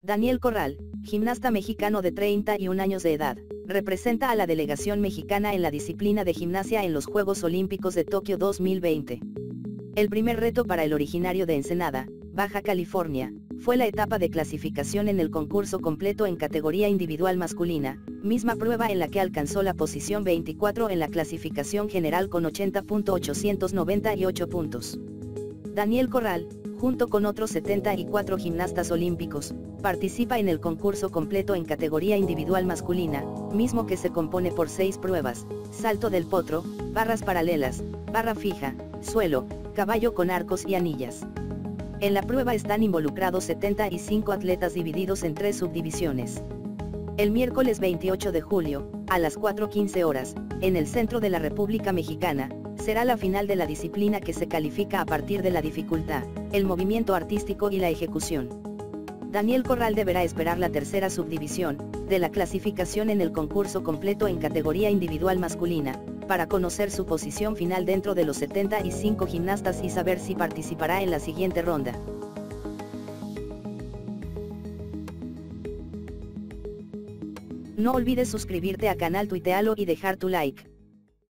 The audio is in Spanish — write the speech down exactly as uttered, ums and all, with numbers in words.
Daniel Corral, gimnasta mexicano de treinta y un años de edad, representa a la delegación mexicana en la disciplina de gimnasia en los Juegos Olímpicos de Tokio dos mil veinte. El primer reto para el originario de Ensenada, Baja California, fue la etapa de clasificación en el concurso completo en categoría individual masculina, misma prueba en la que alcanzó la posición veinticuatro en la clasificación general con ochenta punto ochocientos noventa y ocho puntos. Daniel Corral, junto con otros setenta y cuatro gimnastas olímpicos, participa en el concurso completo en categoría individual masculina, mismo que se compone por seis pruebas: salto del potro, barras paralelas, barra fija, suelo, caballo con arcos y anillas. En la prueba están involucrados setenta y cinco atletas divididos en tres subdivisiones. El miércoles veintiocho de julio, a las cuatro quince horas, en el centro de la República Mexicana, será la final de la disciplina que se califica a partir de la dificultad, el movimiento artístico y la ejecución. Daniel Corral deberá esperar la tercera subdivisión, de la clasificación en el concurso completo en categoría individual masculina, para conocer su posición final dentro de los setenta y cinco gimnastas y saber si participará en la siguiente ronda. No olvides suscribirte a canal Tuitealo y dejar tu like.